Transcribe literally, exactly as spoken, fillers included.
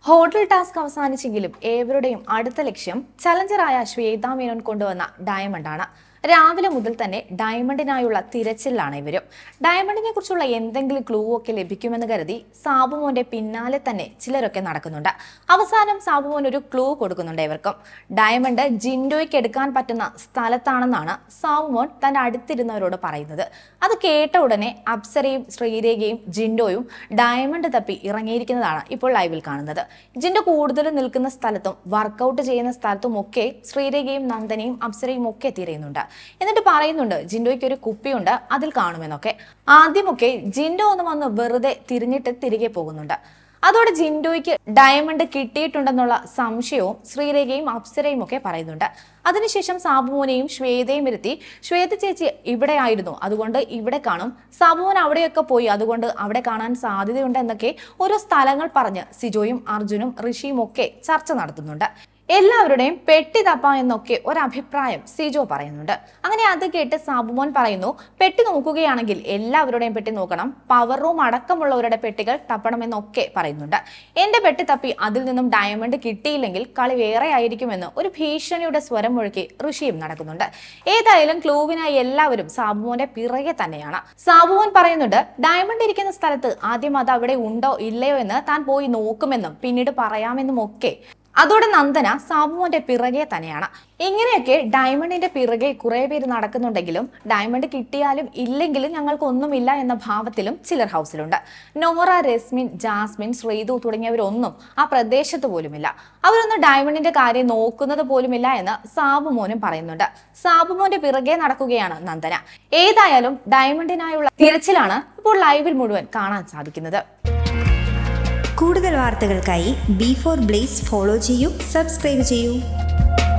Hotel task അവസാനിച്ചെങ്കിലും ഏവരുടെയും അടുത്ത ലക്ഷ്യം ചലഞ്ചറായ ശ്വേതാ മേനോൻ കൊണ്ടുവന്ന ഡയമണ്ടാണ്. രാവിലെ മുതൽ തന്നെ ഡയമണ്ടിനായുള്ള തിരച്ചിലാണ് ഇവരും. ഡയമണ്ടിനെ കുറിച്ചുള്ള എന്തെങ്കിലും ക്ലൂ ഒക്കെ ലഭിക്കുമെന്ന് കരുതി സാബുമോന്റെ പിന്നാലെ തന്നെ ചിലരൊക്കെ നടക്കുന്നുണ്ട്. അവസാനം സാബുമോൻ ഒരു ക്ലൂ കൊടുക്കുന്നുണ്ട് ഇവർക്കും. ഡയമണ്ട് ജിൻഡോയ്ക്ക് എടുക്കാൻ പറ്റുന്ന സ്ഥലത്താണെന്നാണ് സാബുമോൻ തന്റെ അടുത്തിരുന്നവരോട് പറയുന്നത്. അത് കേട്ട ഉടനെ അപ്സരയും ശ്രീരേഖയും ജിൻഡോയും ഡയമണ്ട് തപ്പി ഇറങ്ങിയിരിക്കുന്നതാണ് ഇപ്പോൾ ലൈവിൽ കാണുന്നത്. ജിൻഡോ കൂടുതലും നിൽക്കുന്ന സ്ഥലത്തും വർക്കൗട്ട് ചെയ്യുന്ന സ്ഥലത്തും ഒക്കെ ശ്രീരേഖയും നന്ദനയും അപ്സരയും ഒക്കെ തിരയുന്നുണ്ട്. എന്നിട്ട് പറയുന്നുണ്ട് ജിൻഡോയ്ക്ക് ഒരു കുപ്പിയുണ്ട്, അതിൽ കാണുമെന്നൊക്കെ. ആദ്യമൊക്കെ ജിൻഡോ ഒന്ന് വന്ന് വെറുതെ തിരിഞ്ഞിട്ട് തിരികെ പോകുന്നുണ്ട്. അതോടെ ജിൻഡോയ്ക്ക് ഡയമണ്ട് കിട്ടിയിട്ടുണ്ടെന്നുള്ള സംശയവും ശ്രീരേഖയും അപ്സരയും ഒക്കെ പറയുന്നുണ്ട്. അതിനുശേഷം സാബുമോനെയും ശ്വേതയും ഇരുത്തി ശ്വേത ചേച്ചി ഇവിടെ ആയിരുന്നു, അതുകൊണ്ട് ഇവിടെ കാണും, സാബുമോൻ അവിടെയൊക്കെ പോയി, അതുകൊണ്ട് അവിടെ കാണാൻ സാധ്യതയുണ്ട് എന്നൊക്കെ ഓരോ സ്ഥലങ്ങൾ പറഞ്ഞ് സിജോയും അർജുനും ഋഷിയും ഒക്കെ ചർച്ച നടത്തുന്നുണ്ട്. എല്ലാവരുടെയും പെട്ടി തപ്പ എന്നൊക്കെ ഒരഭിപ്രായം സിജോ പറയുന്നുണ്ട്. അങ്ങനെ അത് കേട്ട് സാബുമോൻ പറയുന്നു, പെട്ടി നോക്കുകയാണെങ്കിൽ എല്ലാവരുടെയും പെട്ടി നോക്കണം, പവർ റൂം അടക്കമുള്ളവരുടെ പെട്ടികൾ തപ്പണമെന്നൊക്കെ പറയുന്നുണ്ട്. എന്റെ പെട്ടി തപ്പി അതിൽ നിന്നും ഡയമണ്ട് കിട്ടിയില്ലെങ്കിൽ കളി വേറെ ആയിരിക്കുമെന്ന് ഒരു ഭീഷണിയുടെ സ്വരം മുഴക്കി ഋഷിയും നടക്കുന്നുണ്ട്. ഏതായാലും ക്ലൂവിനായി എല്ലാവരും സാബുമോന്റെ പിറകെ തന്നെയാണ്. സാബുമോൻ പറയുന്നുണ്ട്, ഡയമണ്ട് ഇരിക്കുന്ന സ്ഥലത്ത് ആദ്യം അത് അവിടെ ഉണ്ടോ ഇല്ലയോ എന്ന് താൻ പോയി നോക്കുമെന്നും പിന്നീട് പറയാമെന്നും ഒക്കെ. അതോടെ നന്ദന സാബുമോന്റെ പിറകെ തന്നെയാണ്. ഇങ്ങനെയൊക്കെ ഡയമണ്ടിന്റെ പിറകെ കുറെ പേര് നടക്കുന്നുണ്ടെങ്കിലും ഡയമണ്ട് കിട്ടിയാലും ഇല്ലെങ്കിലും ഞങ്ങൾക്കൊന്നുമില്ല എന്ന ഭാവത്തിലും ചിലർ ഹൗസിലുണ്ട്. നോറ, രസ്മിൻ, ജാസ്മിൻ, ശ്രീതു തുടങ്ങിയവരൊന്നും ആ പ്രദേശത്ത് പോലുമില്ല. അവരൊന്നും ഡയമണ്ടിന്റെ കാര്യം നോക്കുന്നത് പോലുമില്ല എന്ന് സാബുമോനും പറയുന്നുണ്ട്. സാബുമോന്റെ പിറകെ നടക്കുകയാണ് നന്ദന. ഏതായാലും ഡയമണ്ടിനായുള്ള തിരച്ചിലാണ് ഇപ്പോൾ ലൈവിൽ മുഴുവൻ കാണാൻ സാധിക്കുന്നത്. കൂടുതൽ വാർത്തകൾക്കായി ബി ഫോർ ബ്ലേസ് ഫോളോ ചെയ്യൂ, സബ്സ്ക്രൈബ് ചെയ്യൂ.